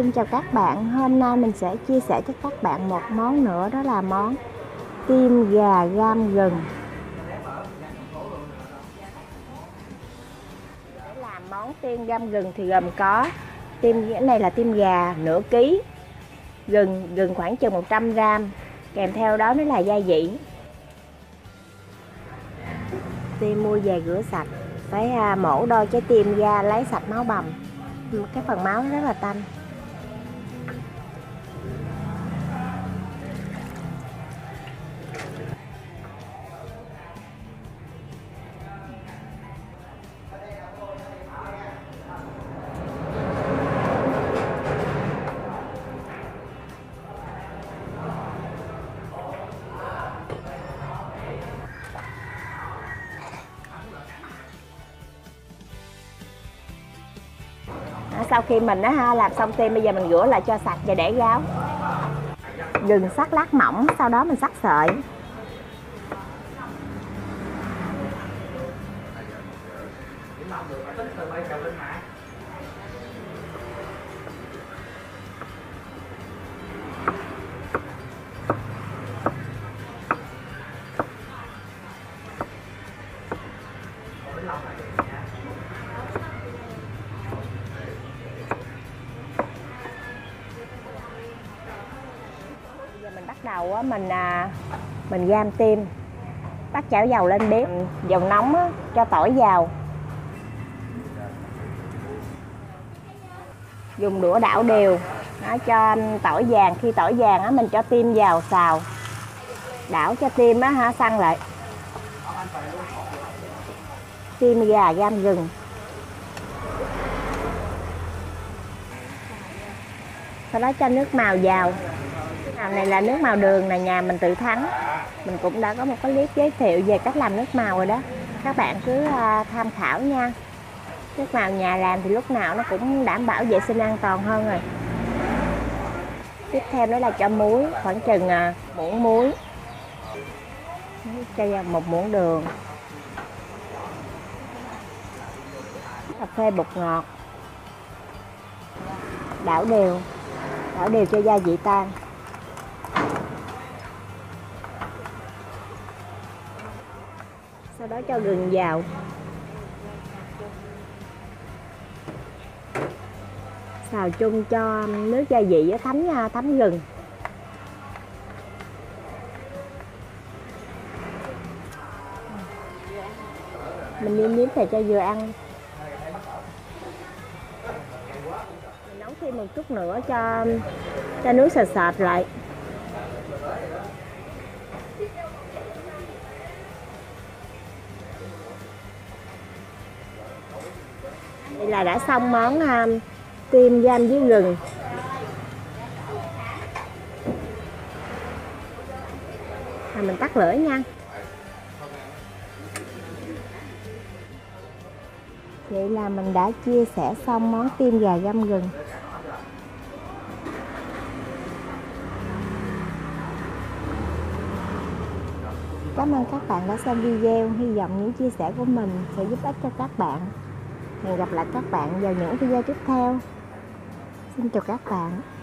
Xin chào các bạn, hôm nay mình sẽ chia sẻ cho các bạn một món nữa, đó là món tim gà gam gừng. Để làm món tim gam gừng thì gồm có cái này là tim gà nửa ký, gừng khoảng chừng 100 g, kèm theo đó nó là gia vị. Tim mua về rửa sạch, phải mổ đôi trái tim ra, lấy sạch máu bầm, cái phần máu rất là tanh. Sau khi mình làm xong tim, bây giờ mình rửa lại cho sạch và để ráo. Gừng sắc lát mỏng, sau đó mình sắc sợi. Giờ mình bắt đầu mình gam tim. Bắt chảo dầu lên bếp, dầu nóng cho tỏi vào. Dùng đũa đảo đều cho tỏi vàng. Khi tỏi vàng mình cho tim vào xào, đảo cho tim săn lại. Tim gà gam gừng. Sau đó cho nước màu vào. Màu này là nước màu đường, là nhà mình tự thắng. Mình cũng đã có một cái clip giới thiệu về cách làm nước màu rồi đó, các bạn cứ tham khảo nha. Nước màu nhà làm thì lúc nào nó cũng đảm bảo vệ sinh an toàn hơn rồi. Tiếp theo đó là cho muối, khoảng chừng muỗng muối, cho vào 1 muỗng đường, cà phê bột ngọt, đảo đều cho gia vị tan. Sau đó cho gừng vào. Xào chung cho nước gia vị thấm gừng. Mình nêm nếm về cho vừa ăn. Mình nấu thêm một chút nữa cho nước sệt sệt lại. Đây là đã xong món tim gam với gừng. Mình tắt lửa nha. Vậy là mình đã chia sẻ xong món tim gà gam gừng. Cảm ơn các bạn đã xem video. Hy vọng những chia sẻ của mình sẽ giúp ích cho các bạn. Hẹn gặp lại các bạn vào những video tiếp theo. Xin chào các bạn.